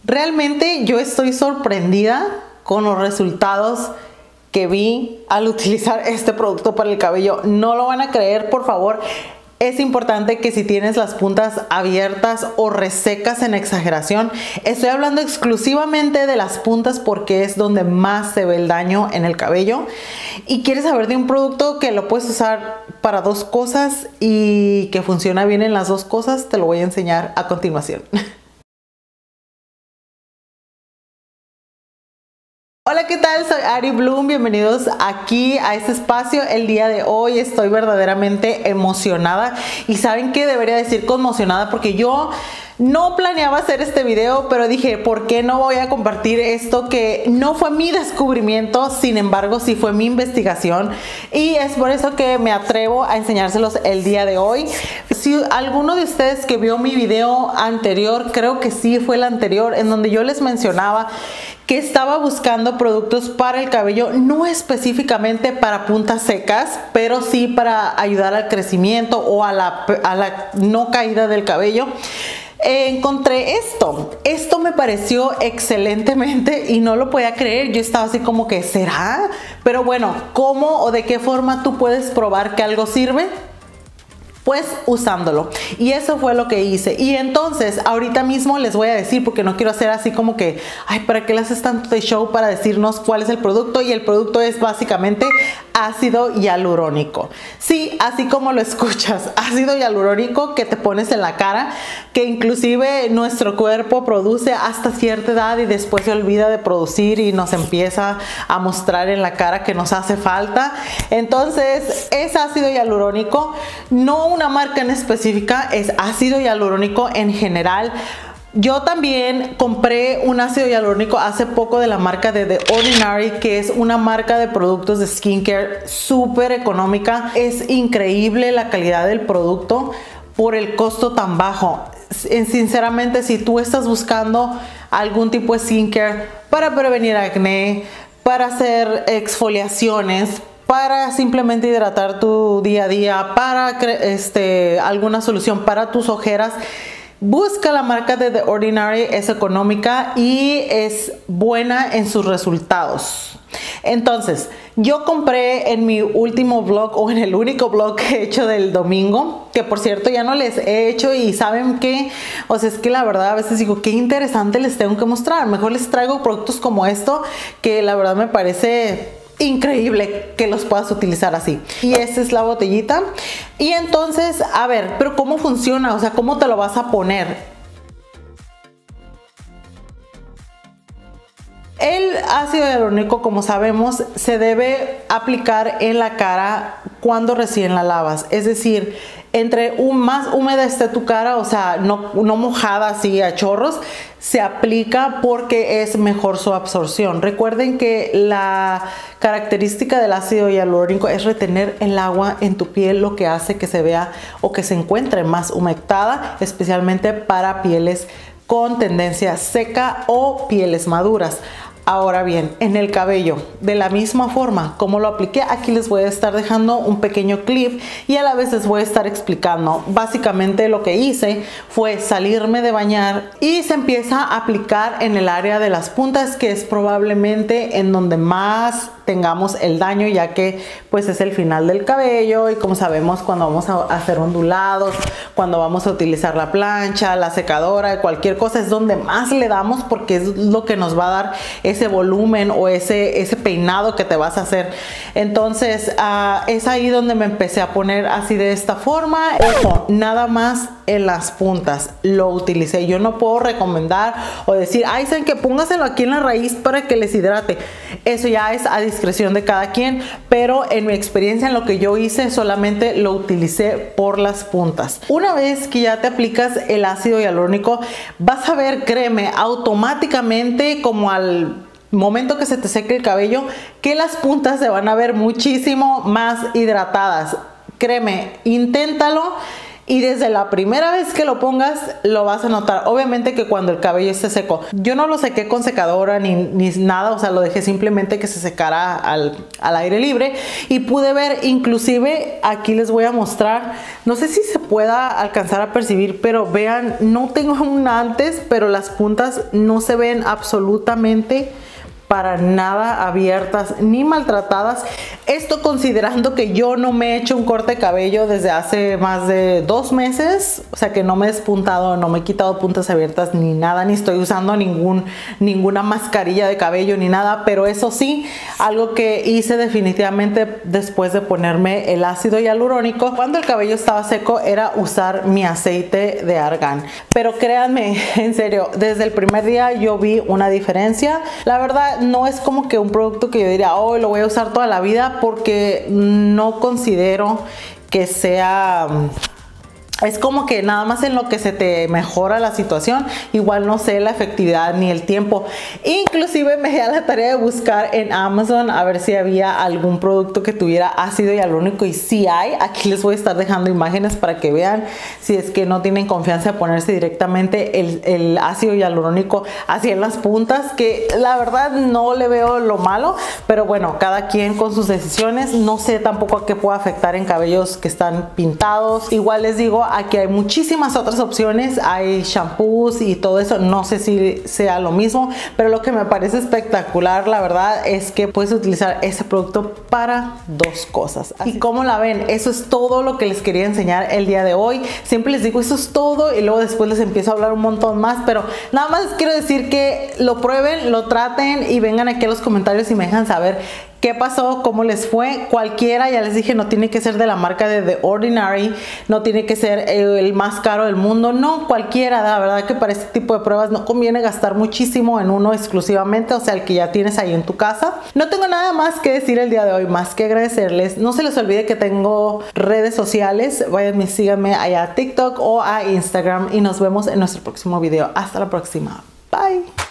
Realmente yo estoy sorprendida con los resultados que vi al utilizar este producto para el cabello. No lo van a creer, por favor. Es importante que si tienes las puntas abiertas o resecas en exageración, estoy hablando exclusivamente de las puntas porque es donde más se ve el daño en el cabello, y quieres saber de un producto que lo puedes usar para dos cosas y que funciona bien en las dos cosas, te lo voy a enseñar a continuación. Hola, ¿qué tal? Soy Ari Bloom, bienvenidos aquí a este espacio. El día de hoy estoy verdaderamente emocionada, y saben que debería decir conmocionada porque yo no planeaba hacer este video, pero dije, ¿por qué no voy a compartir esto que no fue mi descubrimiento? Sin embargo, sí fue mi investigación, y es por eso que me atrevo a enseñárselos el día de hoy. Si alguno de ustedes que vio mi video anterior, creo que sí fue el anterior, en donde yo les mencionaba que estaba buscando productos para el cabello, no específicamente para puntas secas, pero sí para ayudar al crecimiento o a la no caída del cabello. Encontré esto me pareció excelentemente y no lo podía creer. Yo estaba así como que, ¿será? Pero bueno, ¿cómo o de qué forma tú puedes probar que algo sirve? Pues usándolo, y eso fue lo que hice. Y entonces ahorita mismo les voy a decir, porque no quiero hacer así como que, ay, ¿para qué le haces tanto de show para decirnos cuál es el producto? Y el producto es básicamente ácido hialurónico. Sí, así como lo escuchas, ácido hialurónico que te pones en la cara, que inclusive nuestro cuerpo produce hasta cierta edad y después se olvida de producir y nos empieza a mostrar en la cara que nos hace falta. Entonces es ácido hialurónico, no una marca en específica, es ácido hialurónico en general. Yo también compré un ácido hialurónico hace poco de la marca de The Ordinary, que es una marca de productos de skincare súper económica. Es increíble la calidad del producto por el costo tan bajo. Sinceramente, si tú estás buscando algún tipo de skincare para prevenir acné, para hacer exfoliaciones, para simplemente hidratar tu día a día, para alguna solución para tus ojeras, busca la marca de The Ordinary. Es económica y es buena en sus resultados. Entonces, yo compré en mi último vlog, o en el único vlog que he hecho del domingo, que por cierto ya no les he hecho, y saben que, o sea, es que la verdad a veces digo, qué interesante les tengo que mostrar. Mejor les traigo productos como esto, que la verdad me parece increíble que los puedas utilizar así. Y esta es la botellita. Y entonces, a ver, pero ¿cómo funciona? O sea, ¿cómo te lo vas a poner? El ácido hialurónico, como sabemos, se debe aplicar en la cara cuando recién la lavas. Es decir, entre más húmeda esté tu cara, o sea, no mojada así a chorros, se aplica porque es mejor su absorción. Recuerden que la característica del ácido hialurónico es retener el agua en tu piel, lo que hace que se vea o que se encuentre más humectada, especialmente para pieles con tendencia seca o pieles maduras. Ahora bien, en el cabello, de la misma forma como lo apliqué, aquí les voy a estar dejando un pequeño clip y a la vez les voy a estar explicando. Básicamente lo que hice fue salirme de bañar y se empieza a aplicar en el área de las puntas, que es probablemente en donde más tengamos el daño, ya que pues es el final del cabello, y como sabemos, cuando vamos a hacer ondulados, cuando vamos a utilizar la plancha, la secadora, cualquier cosa, es donde más le damos, porque es lo que nos va a dar ese volumen o ese peinado que te vas a hacer. Entonces es ahí donde me empecé a poner así, de esta forma. Ojo, nada más en las puntas lo utilicé. Yo no puedo recomendar o decir, ay, saben que póngaselo aquí en la raíz para que les hidrate. Eso ya es a discreción de cada quien, pero en mi experiencia, en lo que yo hice, solamente lo utilicé por las puntas. Una vez que ya te aplicas el ácido hialurónico, vas a ver, créeme, automáticamente, como al momento que se te seque el cabello, que las puntas se van a ver muchísimo más hidratadas. Créeme, inténtalo y desde la primera vez que lo pongas lo vas a notar. Obviamente que cuando el cabello esté seco, yo no lo sequé con secadora ni nada, o sea, lo dejé simplemente que se secara al aire libre y pude ver, inclusive aquí les voy a mostrar, no sé si se pueda alcanzar a percibir, pero vean, no tengo un antes, pero las puntas no se ven absolutamente para nada abiertas ni maltratadas. Esto considerando que yo no me he hecho un corte de cabello desde hace más de 2 meses, o sea que no me he despuntado, no me he quitado puntas abiertas ni nada, ni estoy usando ninguna mascarilla de cabello ni nada, pero eso sí, algo que hice definitivamente después de ponerme el ácido hialurónico cuando el cabello estaba seco era usar mi aceite de argán. Pero créanme, en serio, desde el primer día yo vi una diferencia. La verdad, no es como que un producto que yo diría, oh, lo voy a usar toda la vida, porque no considero que sea... Es como que nada más en lo que se te mejora la situación, igual no sé la efectividad ni el tiempo. Inclusive me di a la tarea de buscar en Amazon a ver si había algún producto que tuviera ácido hialurónico, y sí hay. Aquí les voy a estar dejando imágenes para que vean, si es que no tienen confianza de ponerse directamente el ácido hialurónico así en las puntas, que la verdad no le veo lo malo, pero bueno, cada quien con sus decisiones. No sé tampoco a qué puede afectar en cabellos que están pintados. Igual les digo, aquí hay muchísimas otras opciones, hay shampoos y todo eso, no sé si sea lo mismo, pero lo que me parece espectacular, la verdad, es que puedes utilizar ese producto para 2 cosas. Así. Y como la ven, eso es todo lo que les quería enseñar el día de hoy. Siempre les digo eso es todo y luego después les empiezo a hablar un montón más, pero nada más quiero decir que lo prueben, lo traten y vengan aquí a los comentarios y me dejan saber qué pasó, cómo les fue. Cualquiera, ya les dije, no tiene que ser de la marca de The Ordinary, no tiene que ser el más caro del mundo, no, cualquiera. La verdad que para este tipo de pruebas no conviene gastar muchísimo en uno exclusivamente, o sea, el que ya tienes ahí en tu casa. No tengo nada más que decir el día de hoy, más que agradecerles. No se les olvide que tengo redes sociales, vayan, síganme allá a TikTok o a Instagram y nos vemos en nuestro próximo video. Hasta la próxima, bye.